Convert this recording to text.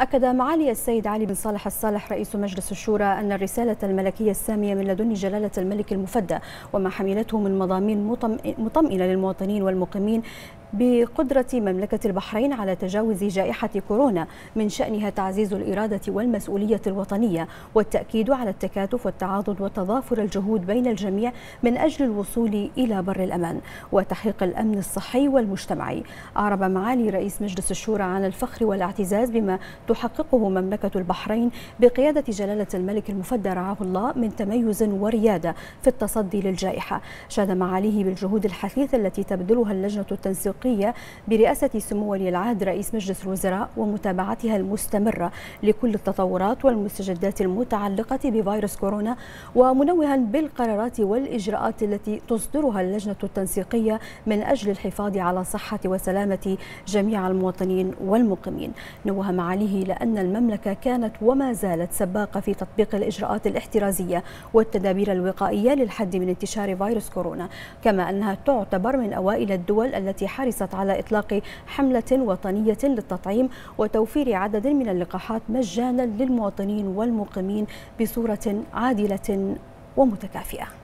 أكد معالي السيد علي بن صالح الصالح رئيس مجلس الشورى أن الرسالة الملكية السامية من لدن جلالة الملك المفدى وما حملته من مضامين مطمئنة للمواطنين والمقيمين بقدرة مملكة البحرين على تجاوز جائحة كورونا من شأنها تعزيز الإرادة والمسؤولية الوطنية والتأكيد على التكاتف والتعاضد وتضافر الجهود بين الجميع من أجل الوصول إلى بر الأمان وتحقيق الأمن الصحي والمجتمعي. أعرب معالي رئيس مجلس الشورى عن الفخر والاعتزاز بما تحققه مملكة البحرين بقيادة جلالة الملك المفدى رعاه الله من تميز وريادة في التصدي للجائحة. شاد معاليه بالجهود الحثيثة التي تبذلها اللجنة التنسيقية برئاسة سمو ولي العهد رئيس مجلس الوزراء ومتابعتها المستمرة لكل التطورات والمستجدات المتعلقة بفيروس كورونا، ومنوها بالقرارات والإجراءات التي تصدرها اللجنة التنسيقية من أجل الحفاظ على صحة وسلامة جميع المواطنين والمقيمين. نوه معاليه لأن المملكة كانت وما زالت سباقة في تطبيق الإجراءات الاحترازية والتدابير الوقائية للحد من انتشار فيروس كورونا، كما أنها تعتبر من أوائل الدول التي حرصت على إطلاق حملة وطنية للتطعيم وتوفير عدد من اللقاحات مجانا للمواطنين والمقيمين بصورة عادلة ومتكافئة.